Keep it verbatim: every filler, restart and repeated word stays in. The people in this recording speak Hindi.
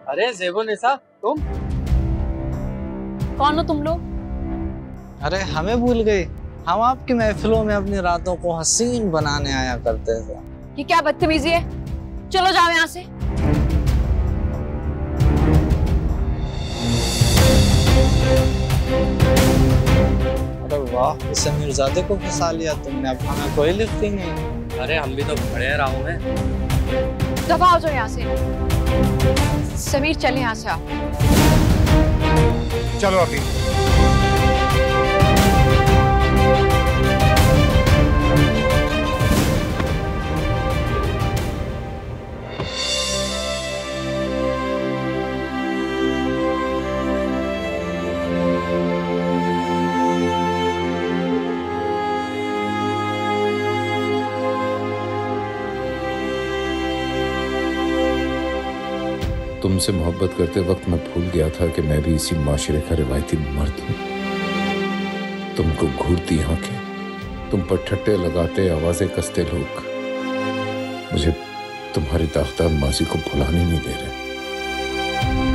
अरे ज़ेबुन्निसा, तुम? कौन हो तुम लोग? अरे हमें भूल गई? हम आपकी महफिलों में अपनी रातों को हसीन बनाने आया करते थे। ये क्या बदतमीजी है? चलो जाओ यहाँ से। अरे वाह, इसे मिर्जादे को फंसा लिया तुमने, अब हमें कोई लिफ्टिंग नहीं। अरे हम भी तो खड़े हैं राहों में। दफा हो जाओ यहाँ से। समीर चले यहाँ से आप। चलो अभी। तुमसे मोहब्बत करते वक्त मैं भूल गया था कि मैं भी इसी माशरे का रिवायती मर्द हूँ। तुमको घूरती आंखें, तुम पर ठट्टे लगाते आवाजें कसते लोग मुझे तुम्हारी दागदार माजी को भुलाने नहीं दे रहे।